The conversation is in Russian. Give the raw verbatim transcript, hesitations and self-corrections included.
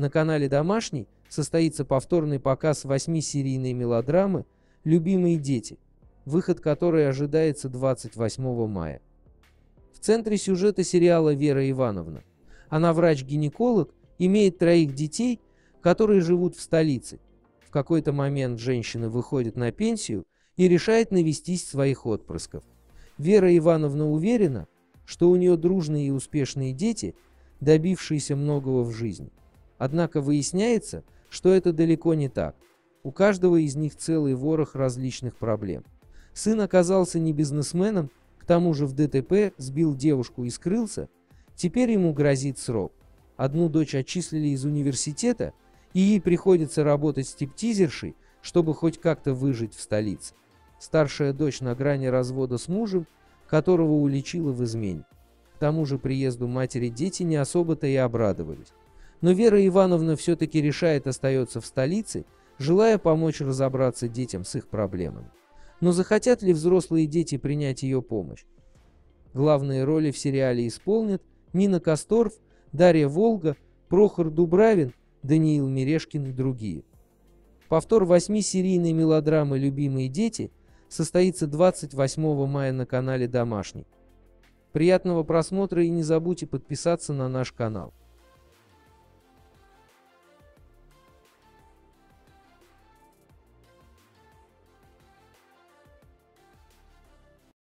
На канале «Домашний» состоится повторный показ восьмисерийной мелодрамы «Любимые дети», выход которой ожидается двадцать восьмого мая. В центре сюжета сериала Вера Ивановна. Она врач-гинеколог, имеет троих детей, которые живут в столице. В какой-то момент женщина выходит на пенсию и решает навестить своих отпрысков. Вера Ивановна уверена, что у нее дружные и успешные дети, добившиеся многого в жизни. Однако выясняется, что это далеко не так. У каждого из них целый ворох различных проблем. Сын оказался не бизнесменом, к тому же в ДТП сбил девушку и скрылся, теперь ему грозит срок. Одну дочь отчислили из университета, и ей приходится работать стриптизершей, чтобы хоть как-то выжить в столице. Старшая дочь на грани развода с мужем, которого уличила в измене. К тому же приезду матери дети не особо-то и обрадовались. Но Вера Ивановна все-таки решает остаться в столице, желая помочь разобраться детям с их проблемами. Но захотят ли взрослые дети принять ее помощь? Главные роли в сериале исполнят Нина Касторф, Дарья Волга, Прохор Дубравин, Даниил Мерешкин и другие. Повтор восьмисерийной мелодрамы «Любимые дети» состоится двадцать восьмого мая на канале «Домашний». Приятного просмотра и не забудьте подписаться на наш канал.